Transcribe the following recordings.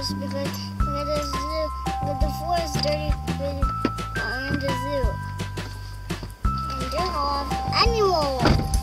forest because the zoo, but the forest is dirty in the zoo. And they're all animals.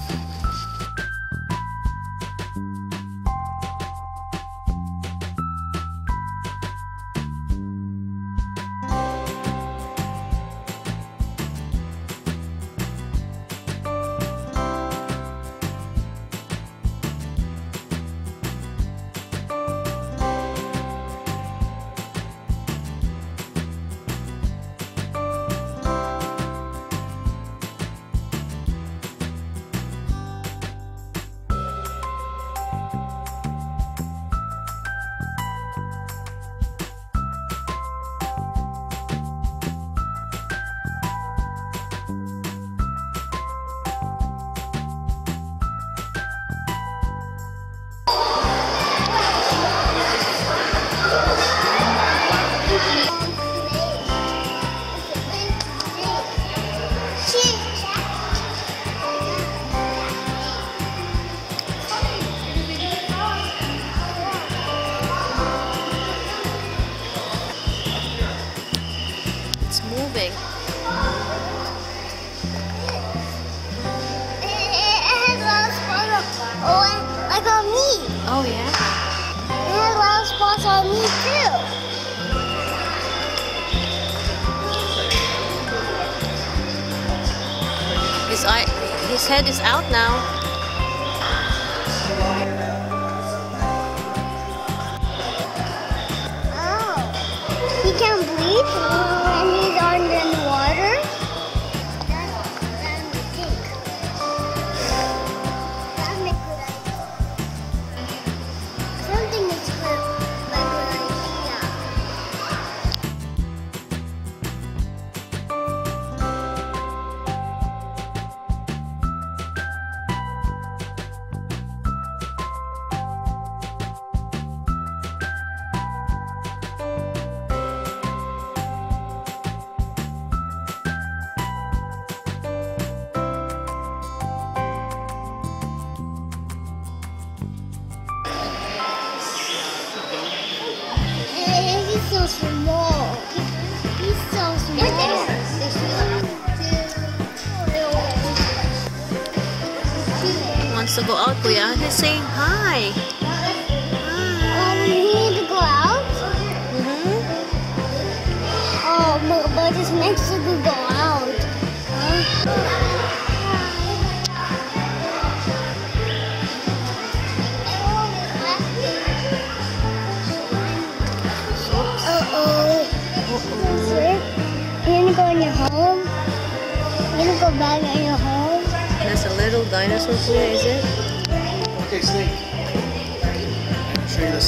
It's moving. It has a lot of spots like on me. Oh yeah? It has a lot of spots on me His head is out now. Oh, he can breathe when he's under the water. That's the thing. That makes good idea. Something is good, but good idea. He's so small. He's so small. He wants to go out, Kuya. He's saying hi. We need to go out? But it's meant to go out. You're gonna go in your home? You're gonna go back in your home? There's a little dinosaur, Kuya, is it? Okay, Snake. I'll show you this.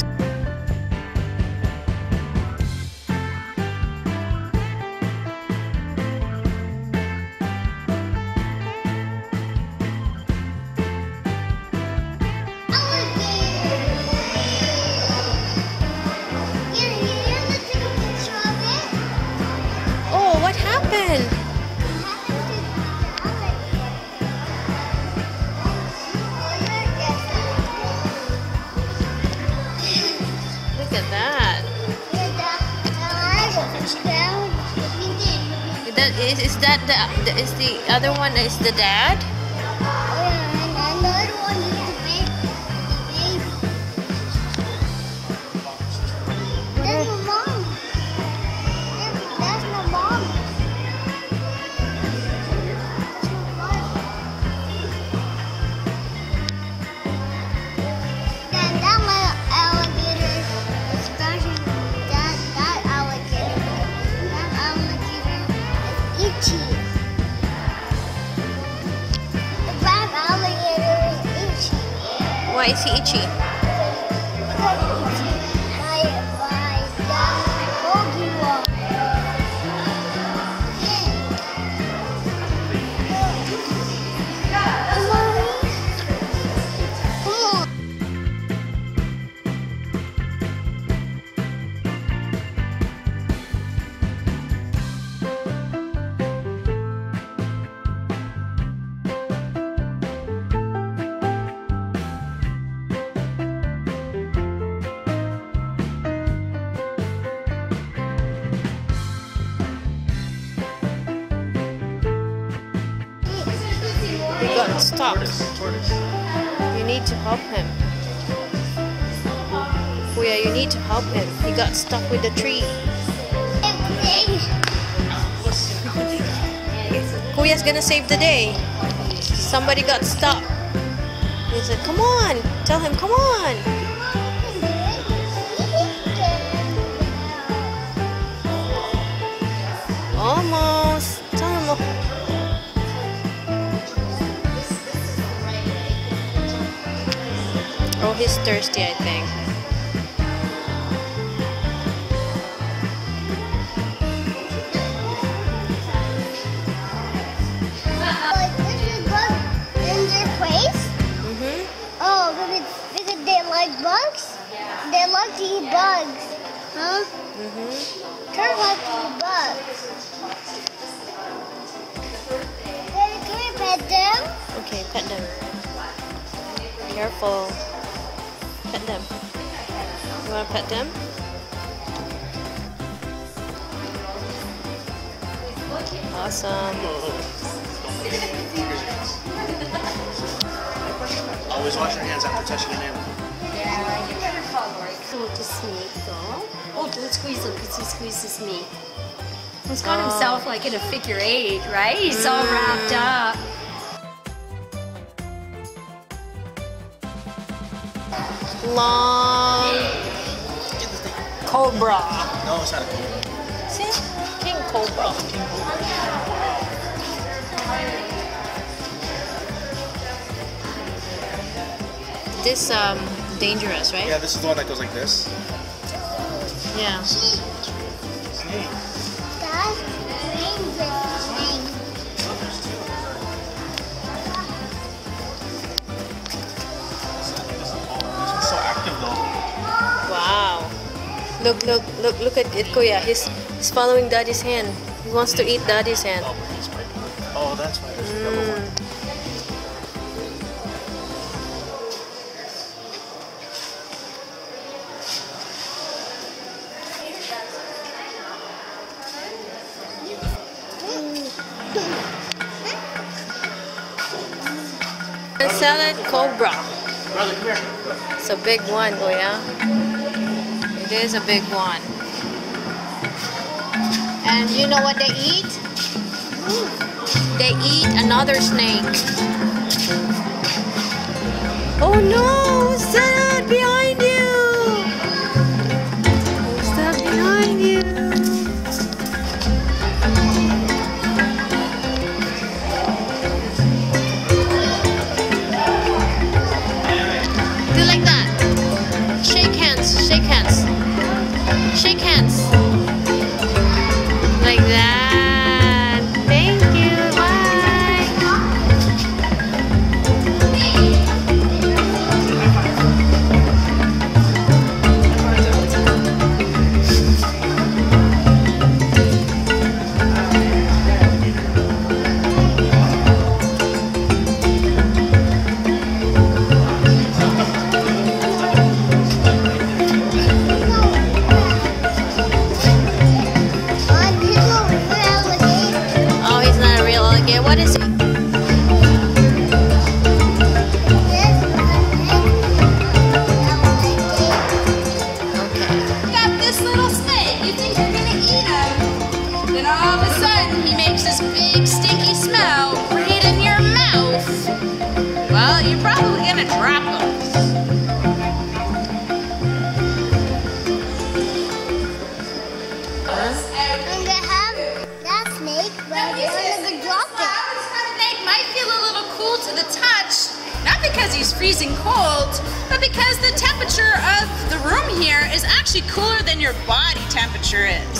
Oh, what happened? Look at that. Is the other one is the dad? That's my mom. That's my mom. That my alligator is scratching that alligator. That alligator is itchy. The black alligator is itchy. Why is he itchy? Because it's itchy by that Pokemon. got stuck. Tortoise. You need to help him. Kuya, you need to help him. He got stuck with the tree. Kuya's gonna save the day. Somebody got stuck. He said, come on. Tell him, come on. Almost. Tell him. Oh, he's thirsty, I think. Because they like bugs? They like to eat bugs. Huh? Turtles like to eat bugs. Daddy, can we pet them? Okay, pet them. Careful. Pet them. You want to pet them? Awesome. Always wash your hands after touching an animal. Little snake though. Oh, don't squeeze him because he squeezes me. He's got himself like in a figure 8, right? He's all wrapped up. Long cobra. No, it's not a cobra. See? King cobra. This dangerous, right? Yeah, this is the one that goes like this. Yeah. Snake. That's dangerous thing. This one's so active though. Wow. Look at it, Kuya. He's following Daddy's hand. He wants to eat Daddy's hand. Oh, that's why there's a yellow one. Salad cobra. Brother, come here. It's a big one, Kuya. It is a big one. And you know what they eat? They eat another snake. Oh no! Who's that behind you? Who's that behind you? Do like that. Shake hands. Shake hands. Shake hands. Like that. Thank you. Bye. Oh, he's not a real alligator. What is he? Got this little snake. You think you're gonna eat him? Then all of a sudden he makes this big stinky smell right in your mouth. Well, you're probably gonna drop him. I'm gonna have that snake, but I'm gonna drop it. Snake might feel a little cool to the touch, not because he's freezing cold, but because the temperature of the room here is actually cooler than your body temperature is.